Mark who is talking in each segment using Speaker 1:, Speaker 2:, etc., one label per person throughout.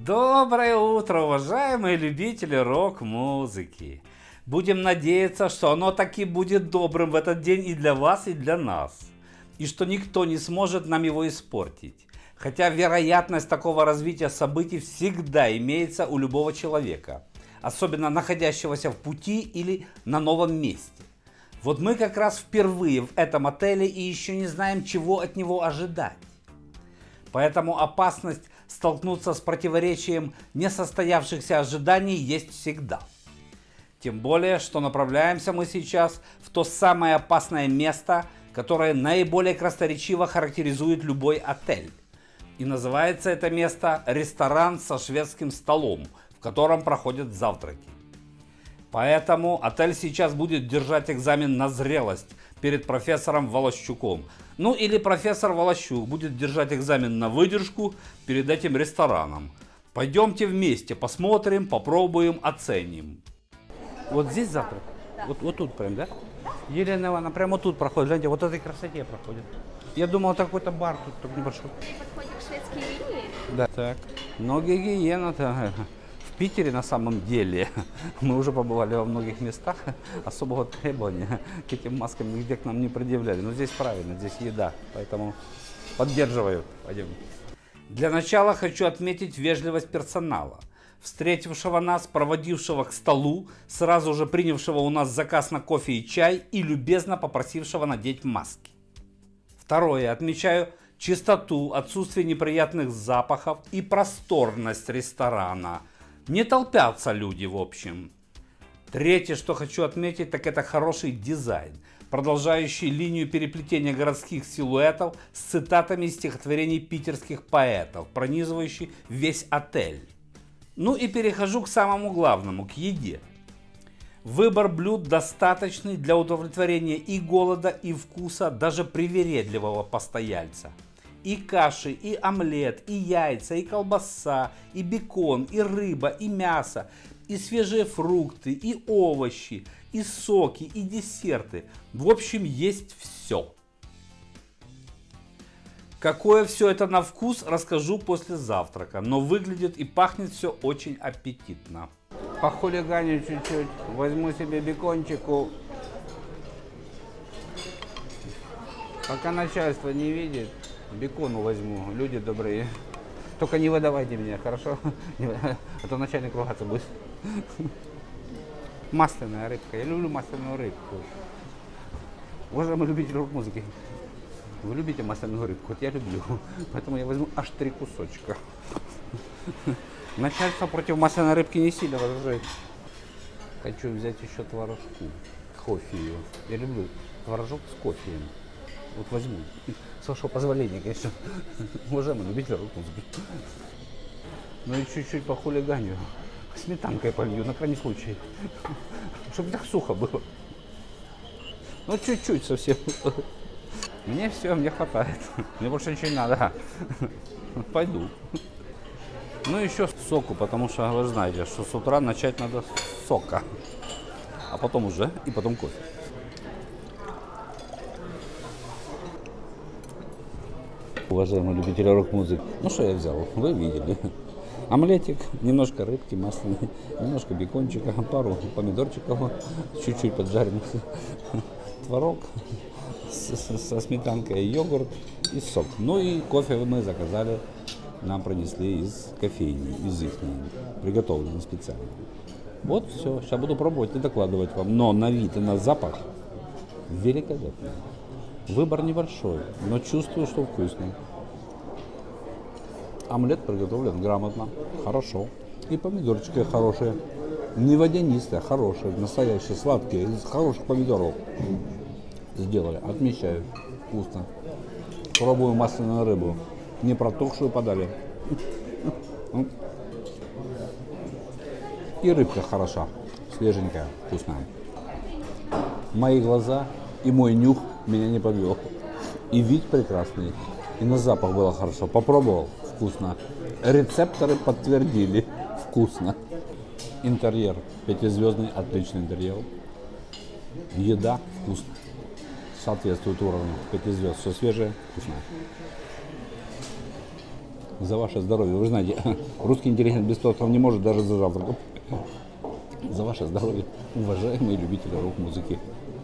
Speaker 1: Доброе утро, уважаемые любители рок-музыки! Будем надеяться, что оно таки будет добрым в этот день и для вас, и для нас. И что никто не сможет нам его испортить. Хотя вероятность такого развития событий всегда имеется у любого человека. Особенно находящегося в пути или на новом месте. Вот мы как раз впервые в этом отеле и еще не знаем, чего от него ожидать. Поэтому опасность столкнуться с противоречием несостоявшихся ожиданий есть всегда. Тем более, что направляемся мы сейчас в то самое опасное место, которое наиболее красноречиво характеризует любой отель. И называется это место ресторан со шведским столом, в котором проходят завтраки. Поэтому отель сейчас будет держать экзамен на зрелость перед профессором Волощуком. Ну или профессор Волощук будет держать экзамен на выдержку перед этим рестораном. Пойдемте вместе, посмотрим, попробуем, оценим. Вот здесь завтрак? Да. Вот тут прям, да? Елена Ивановна, прямо тут проходит, гляньте, вот этой красоте проходит. Я думал, это какой-то бар тут, только небольшой.
Speaker 2: Подходит к шведской линии?
Speaker 1: Да. Так, но гигиена-то... В Питере на самом деле мы уже побывали во многих местах, особого требования к этим маскам нигде к нам не предъявляли. Но здесь правильно, здесь еда, поэтому поддерживаю. Пойдем. Для начала хочу отметить вежливость персонала, встретившего нас, проводившего к столу, сразу же принявшего у нас заказ на кофе и чай и любезно попросившего надеть маски. Второе, отмечаю чистоту, отсутствие неприятных запахов и просторность ресторана. Не толпятся люди, в общем. Третье, что хочу отметить, так это хороший дизайн, продолжающий линию переплетения городских силуэтов с цитатами из стихотворений питерских поэтов, пронизывающий весь отель. Ну и перехожу к самому главному, к еде. Выбор блюд достаточный для удовлетворения и голода, и вкуса даже привередливого постояльца. И каши, и омлет, и яйца, и колбаса, и бекон, и рыба, и мясо, и свежие фрукты, и овощи, и соки, и десерты. В общем, есть все. Какое все это на вкус, расскажу после завтрака, но выглядит и пахнет все очень аппетитно. Похулиганю чуть-чуть, возьму себе бекончику. Пока начальство не видит. Бекону возьму, люди добрые. Только не выдавайте меня, хорошо? А то начальник ругаться будет. Масляная рыбка. Я люблю масляную рыбку. Уважаемые любители рок-музыки, вы любите масляную рыбку? Вот я люблю. Поэтому я возьму аж 3 кусочка. Начальство против масляной рыбки не сильно возражает. Хочу взять еще творожку. Кофе ее. Я люблю творожок с кофеем. Вот возьму. С вашего позволения, конечно. Уважаемый любитель рок-музыки. Ну и чуть-чуть похулиганю. Сметанкой полью, на крайний случай. Чтобы так сухо было. Ну чуть-чуть совсем. Мне все, мне хватает. Мне больше ничего не надо. Пойду. Ну еще соку, потому что вы знаете, что с утра начать надо с сока. А потом уже, и потом кофе. Уважаемые любители рок-музыки, ну что я взял, вы видели. Омлетик, немножко рыбки масляной, немножко бекончика, пару помидорчиков, чуть-чуть поджаренных, творог со сметанкой, йогурт и сок. Ну и кофе мы заказали, нам принесли из кофейни, из их, приготовлено специально. Вот все, сейчас буду пробовать и докладывать вам, но на вид и на запах великолепно. Выбор небольшой, но чувствую, что вкусно. Омлет приготовлен грамотно, хорошо. И помидорчики хорошие. Не водянистые, хорошие, настоящие, сладкие, из хороших помидоров. Сделали, отмечаю. Вкусно. Пробую масляную рыбу. Не протухшую подали. И рыбка хороша, свеженькая, вкусная. Мои глаза и мой нюх меня не подвел. И вид прекрасный, и на запах было хорошо. Попробовал, вкусно. Рецепторы подтвердили, вкусно. Интерьер 5-звездный, отличный интерьер. Еда вкусная. Соответствует уровню 5 звезд. Все свежее, вкусное.
Speaker 3: За ваше здоровье. Вы знаете, русский интеллигент без тостов не может даже за завтраком. За ваше здоровье, уважаемые любители рок-музыки.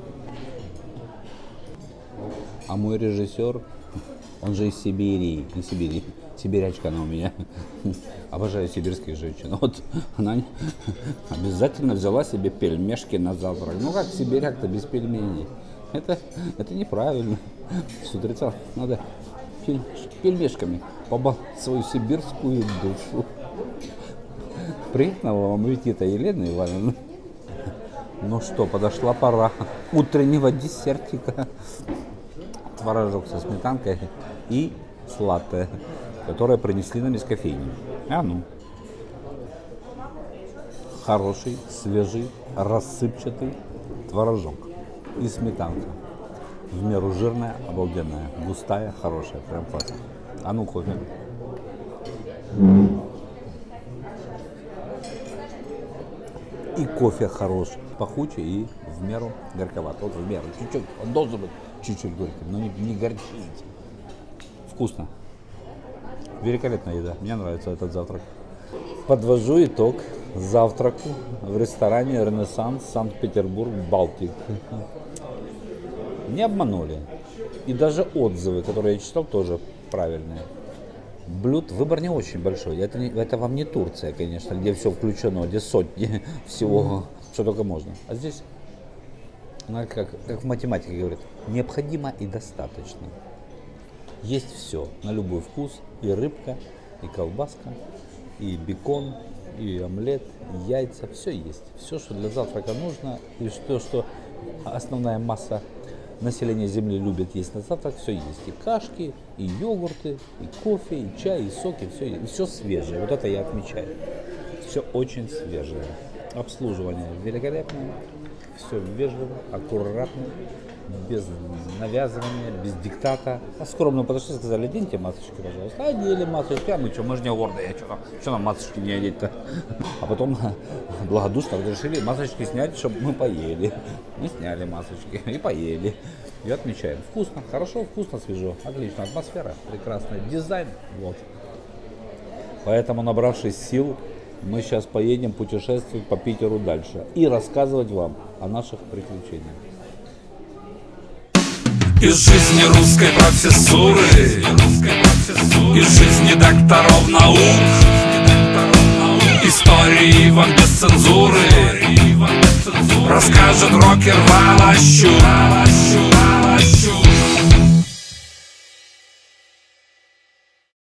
Speaker 3: А мой режиссер, он же из Сибири, сибирячка она у меня. Обожаю сибирских женщин. Вот она обязательно взяла себе пельмешки на завтрак. Ну как сибиряк-то без пельменей? Это неправильно. С утреца надо пельмешками побаловать свою сибирскую душу. Приятного вам аппетита, Елена Ивановна. Ну что, подошла пора утреннего десертика. Творожок со сметанкой и сладкое, которое принесли нам из кофейни. А ну. Хороший, свежий, рассыпчатый творожок и сметанка. В меру жирная, обалденная, густая, хорошая, прям классно. А ну кофе. И кофе хороший, пахучий и в меру горьковат. Вот в меру, чуть-чуть, он должен быть чуть-чуть горький, но не горчить. Вкусно. Великолепная еда, мне нравится этот завтрак. Подвожу итог завтраку в ресторане «Ренессанс», Санкт-Петербург, Балтик. Не обманули. И даже отзывы, которые я читал, тоже правильные. Блюд, выбор не очень большой. Это вам не Турция, конечно, где все включено, где сотни всего, что только можно. А здесь, как в математике говорят, необходимо и достаточно. Есть все, на любой вкус. И рыбка, и колбаска, и бекон, и омлет, и яйца. Все есть. Все, что для завтрака нужно, и что основная масса население Земли любит есть на завтрак, все есть. И кашки, и йогурты, и кофе, и чай, и соки, все есть. И все свежее. Вот это я отмечаю. Все очень свежее. Обслуживание великолепное. Все вежливо, аккуратно, без навязывания, без диктата. А скромно подошли, сказали, оденьте масочки, пожалуйста. Одели масочки, а мы что, мы же не гордые, что нам масочки не одеть-то? А потом благодушно разрешили масочки снять, чтобы мы поели. Мы сняли масочки и поели. И отмечаем. Вкусно, хорошо, вкусно, свежо, отлично, атмосфера прекрасная, дизайн, вот. Поэтому, набравшись сил, мы сейчас поедем путешествовать по Питеру дальше и рассказывать вам о наших приключениях.
Speaker 4: Из жизни русской профессуры, из жизни докторов наук, истории вам без цензуры расскажет рокер Валащук.